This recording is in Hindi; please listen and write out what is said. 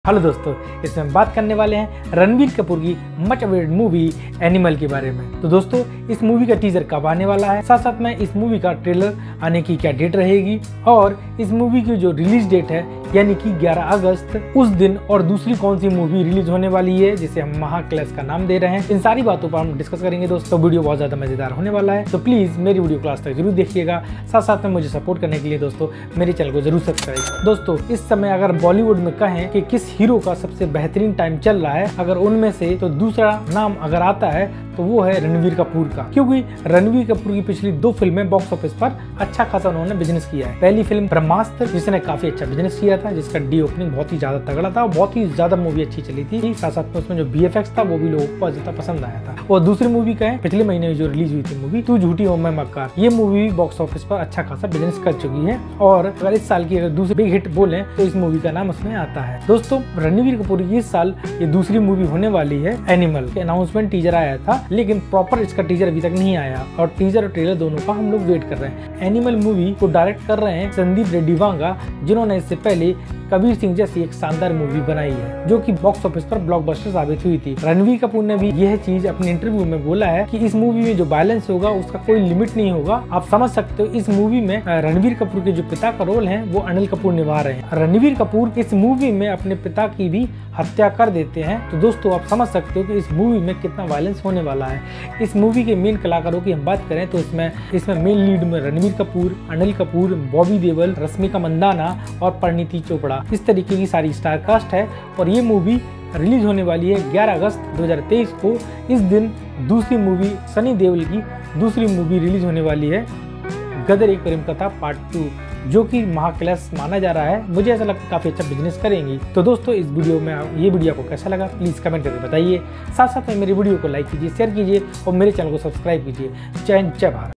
हेलो दोस्तों, इसमें हम बात करने वाले हैं रणबीर कपूर की मच अवेटेड मूवी एनिमल के बारे में। तो दोस्तों, इस मूवी का टीजर कब आने वाला है, साथ साथ में इस मूवी का ट्रेलर आने की क्या डेट रहेगी और इस मूवी की जो रिलीज डेट है यानी कि 11 अगस्त उस दिन, और दूसरी कौन सी मूवी रिलीज होने वाली है जिसे हम महाक्लेश का नाम दे रहे हैं, इन सारी बातों पर हम डिस्कस करेंगे दोस्तों। वीडियो बहुत ज्यादा मजेदार होने वाला है, तो प्लीज मेरी वीडियो क्लास तक जरूर देखिएगा। साथ साथ में मुझे सपोर्ट करने के लिए दोस्तों मेरे चैनल को जरूर सब्सक्राइब। दोस्तों, इस समय अगर बॉलीवुड में कहें कि किस हीरो का सबसे बेहतरीन टाइम चल रहा है, अगर उनमें से तो दूसरा नाम अगर आता है तो वो है रणबीर कपूर का, क्योंकि रणबीर कपूर की पिछली 2 फिल्में बॉक्स ऑफिस पर अच्छा खासा उन्होंने बिजनेस किया है। पहली फिल्म ब्रह्मास्त्र जिसने काफी अच्छा बिजनेस किया था, जिसका डी ओपनिंग बहुत ही ज्यादा तगड़ा था और बहुत ही ज्यादा मूवी अच्छी चली थी। साथ साथ में उसमें जो BFX था वो भी लोगों को ज्यादा पसंद आया था। और दूसरी मूवी का है पिछले महीने जो रिलीज हुई थी मूवी तू झूठी हो मैं मक्कार, ये मूवी बॉक्स ऑफिस पर अच्छा खासा बिजनेस कर चुकी है। और अगर इस साल की अगर दूसरी बिग हिट बोले तो इस मूवी का नाम उसमें आता है। दोस्तों, रणबीर कपूर की इस साल ये दूसरी मूवी होने वाली है एनिमल। के अनाउंसमेंट टीजर आया था, लेकिन प्रॉपर इसका टीजर अभी तक नहीं आया और टीजर और ट्रेलर दोनों का हम लोग वेट कर रहे हैं। एनिमल मूवी को डायरेक्ट कर रहे हैं संदीप रेड्डी वांगा, जिन्होंने इससे पहले कबीर सिंह जैसी एक शानदार मूवी बनाई है जो कि बॉक्स ऑफिस पर ब्लॉकबस्टर साबित हुई थी। रणबीर कपूर ने भी यह चीज अपने इंटरव्यू में बोला है कि इस मूवी में जो वायलेंस होगा उसका कोई लिमिट नहीं होगा। आप समझ सकते हो, इस मूवी में रणबीर कपूर के जो पिता का रोल है वो अनिल कपूर निभा रहे हैं। रणबीर कपूर इस मूवी में अपने पिता की भी हत्या कर देते हैं। तो दोस्तों, आप समझ सकते हो कि इस मूवी में कितना वायलेंस होने वाला है। इस मूवी के मेन कलाकारों की हम बात करें तो इसमें मेन लीड में रणबीर कपूर, अनिल कपूर, बॉबी देओल, रश्मिका मंदाना और परिणीति चोपड़ा, इस तरीके की सारी स्टार कास्ट है। और ये मूवी रिलीज होने वाली है 11 अगस्त 2023 को। इस दिन दूसरी मूवी सनी देओल की दूसरी मूवी रिलीज होने वाली है गदर एक प्रेम कथा पार्ट 2, जो कि महाक्लेश माना जा रहा है। मुझे ऐसा लगता है काफी अच्छा बिजनेस करेंगी। तो दोस्तों, इस वीडियो में ये वीडियो आपको कैसा लगा प्लीज कमेंट करके बताइए। साथ साथ में मेरी वीडियो को लाइक कीजिए, शेयर कीजिए और मेरे चैनल को सब्सक्राइब कीजिए। जय हिंद, जय भारत।